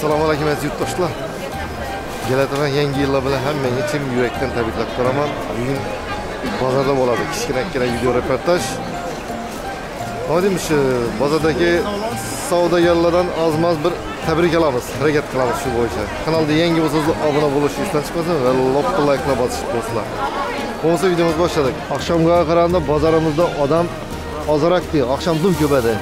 Assalomu alaykum aziz yurtdoshlar. Keladigan yangi yillar bilan hammaga chin yurakdan tabriklab qo'yaman. Bugun bozorda bo'ladi kichkina video reportaj. Nodimish bozordagi savdogarlardan ozmaz bir tabrik olamiz, harakat qilamiz shu bo'yicha. Kanalda yangi bo'lsangiz obuna bo'lishni esdan chiqmasin va lopni like bosishni do'stlar. Bo'lsa videomiz boshladik. Oqshomga qaraganda bozorimizda odam ozroq deydi. Oqshom dum ko'padi.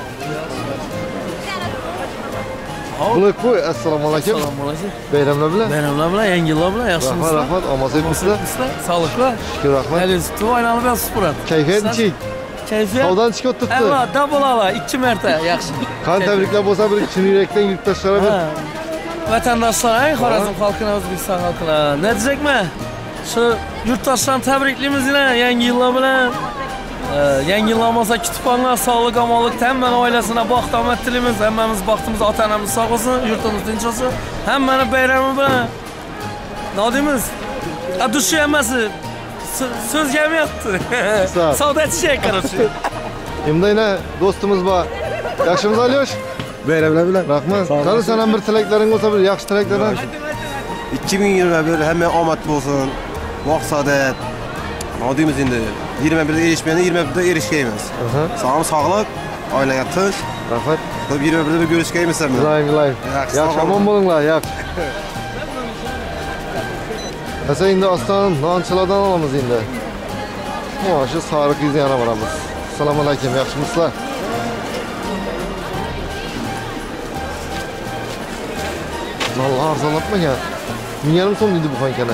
Buloqbo'y, assalomu alaykum. Assalomu alaykum. Bayramlar bilan. Bayramlar bilan, yangi yillar bilan, yaxshimisizlar? Rahmat, omonsiz-misizlar? Sog'liklar. Shukr, rahmat. Halizda oynani bilan supurat. Kayfiyat nechik? Kayfiyat. Savdan chiqib o'tibdi. Albatta bo'ladi, 2 marta yaxshi. Qanday tabriklar bo'lsa bir chin yurakdan yurtdoshlar bir. Vatandoshlar, Xorazm xalqini, O'zbekiston xalqini. Ne diyecekman? Shu yurtdoshlarni tabriklaymiz yangi yillar bilan. Yangi yil olmasa kutubxonalar sog'lik, omonlik, hammaning oilasini baxt omad tilaymiz. Hammamiz baxtimiz, ota-onamiz sog' bo'lsin, yurtimiz tinch bo'lsin. Hammani bayrami bilan. Nima deymiz? Dushi hammasi so'z jamiyatdir. Savdochi qarashchi. Endi do'stimiz bor. Yaxshimiz Alyosh? Bayramlar bilan. Rahmat. Qani sana bir tilaklaring bo'lsa, bir yaxshi tilaklardan. 2021 hamma omad bo'lsin. Maqsadat. Nima deymiz endi? 21'de erişmeyene 21'de erişkeyimiz. Sağlık, aileye tınç. Rahmat. 21'de bir görüşkeyimiz sen mi? Gülayim. Yaxşı aman bolunglar, yak. Mesela indi aslan nançılardan alamız indi. Şu sarık yüzü yana varamız. Selamun aleyküm, yaxşımızlar. Allah arzanlatma ya. 1000 so'm deydi bu kankana.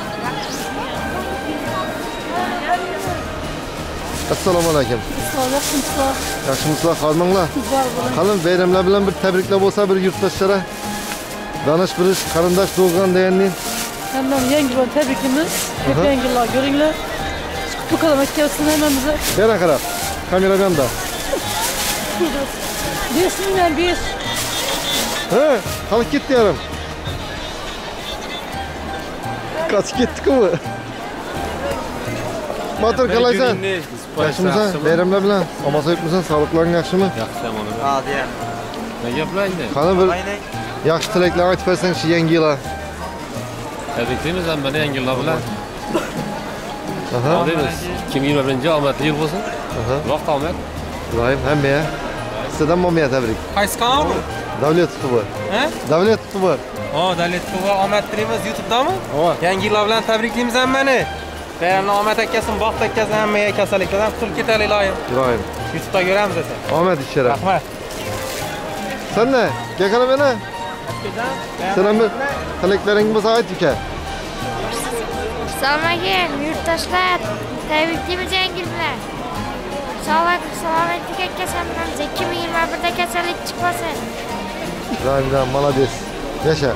Assalomu alaykum. Yaxshimisizlar, xormanglar. Qalin bayramlar bilan bir tabriklar bo'lsa bir yurtdoshlara. Danish birish, qarindosh do'g'an deganning. Hammani yangi yil tabriklaymiz. Ko'p yangi yillar ko'ringlar. Qutlug qalamat kelsin hammamizga. Yana qarab. Kameradan da. 5 He, qolib ketdi yarim. Qochib ketdi-ku bu. Motor qalaysan? Yaxshimisan? Bayramlar bilan. Omonsiz-misan? Sog'liklaring yaxshimi? Yaxshi amon. Ha, deya. Ne gaplar endi? Qani bir yaxshi tilaklar aytib bersang shu yangi yilga. Tabriklaymiz hammani yangi yillar bilan. Aha. Deymiz. 2021 omadli yil bo'lsin. Vaqt omad. Ilohim hammaga. Sizdan momaya tabrik. Qaysi kanal bu? Davlat tutubi. He? Davlat tutubi. Davlat tutubi omad tilaymiz YouTube'dami? Yangi yillar bilan tabriklaymiz hammani. Bayramlar omad akkasin, baxt akkasin, hammaga kasalliklardan qutulib ketaylik ilohim. Ilohim. YouTube'da ko'ramiz esa. Omad ishara. Rahmat. Sen ne? Gel kana bana. Selam bir tilaklaring bo'lsa ayt uka. Assalomu alaykum yurtdoshlar. Tabriklaymiz yangi yil bilan. Salomatlik kasalimiz 2021'da kasallik chiqmasin. Rahimdan молодец. Yaşa.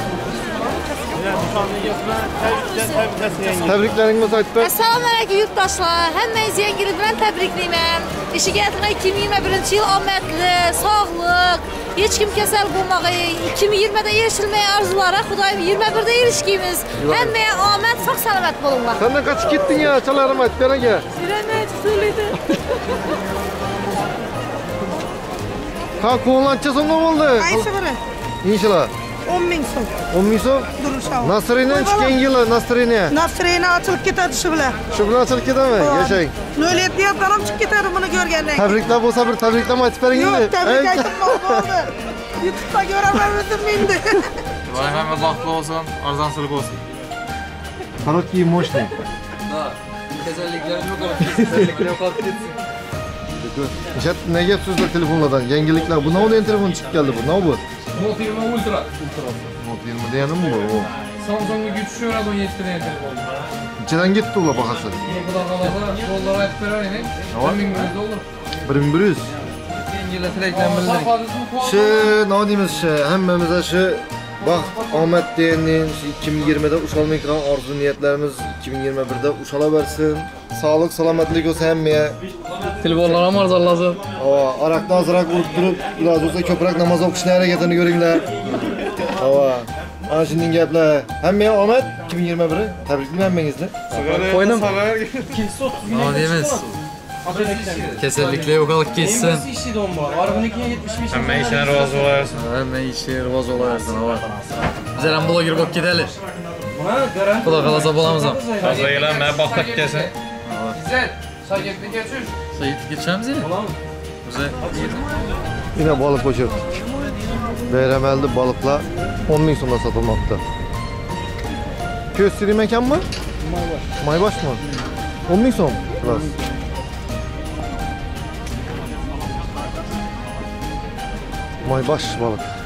Tabriklaring bo'lsa aytib ber. Assalomu alaykum yurtdoshlar. Hammangizni yangi yil bilan tabriklayman. Ishiga aytgan 2021-yil omadli, sog'lik, hech kim kasal bo'lmag'ay. 2020'da erishilmagan arzulara Xudoyim 21'da erishgaymiz. Hammaga omad, sog' salomat bo'linglar. Senden kaçıp gittin ya? Çalarım aytib beraga. Yuraman, so'laydi. Ha, ko'nlancha so'mga bo'ldi. Qaysi biri? İnşallah. 10.000 so'm. 10.000 so'm? Duruşa. Nasri'nin chiqqan yili, Nasri'ni. Nasri'ni ochilib ketadi shu bilan. Shu bilan ochilib ketami? Yashang. 07 yapdan ham chiqib ketadi buni ko'rgandan. Tabriklar bo'lsa bir tabriklama aytib bering endi. Yo'q, tabrik aytib bo'ldi. YouTube'da ko'raman o'zim endi. Hamma baxtli bo'lsin, arzonchilik bo'lsin. Korotkий мощный. Da. Kasalliklar yo'q, kasalliklar yo'qolib ketsin. Jet ne gap so'zlar telefonlardan? Yangiliklar. Bu nima degan telefon chiqib keldi bu? Nima bu? Note 20 Ultra. Note 20 deganim bu. Samsung'ga güç düşüyorlar 17 tane telefon. İçinden gitti o bahası. Buradan kalırsa yollara ayıp verelim. 1100 olur. 1100. Yengile tilekten bildirik. Şu ne diyemiz şu hemmemize şu baxt omad deganning 2020'da ushalmaydigan orzu niyatlarimiz 2021'da ushala bersin. Sağlık, salomatlik olsa hammaga. Telefonlar ham arzonlasin. Aroqdan ozroq urib turib, iloji bo'lsa ko'proq namoz o'qishni harakatini ko'ringlar. Ana shunday gaplar. Hammaga omad 2021. Tabriklayman hammangizni. Qo'ydim. Nima deymiz? Kesinlikle yo'qolib ketsin. Hamma ishini rozi bo'larsan. Hamma ishi rivoj bo'laversin, ava. Bizlar ham bloger bo'lib ketaylik. Xudo xolasa bo'lamiz ham. Hozirlar men boqqa ketsin. Sayitga tushamiz ya. O'zi Yine balık ko'chirdik. Bayrameldi balıklar 10 ming so'mdan sotilmoqda. Ko'z sirim ekanmi? Maybash mı? 10 ming so'm. Xolos. Maybash balık.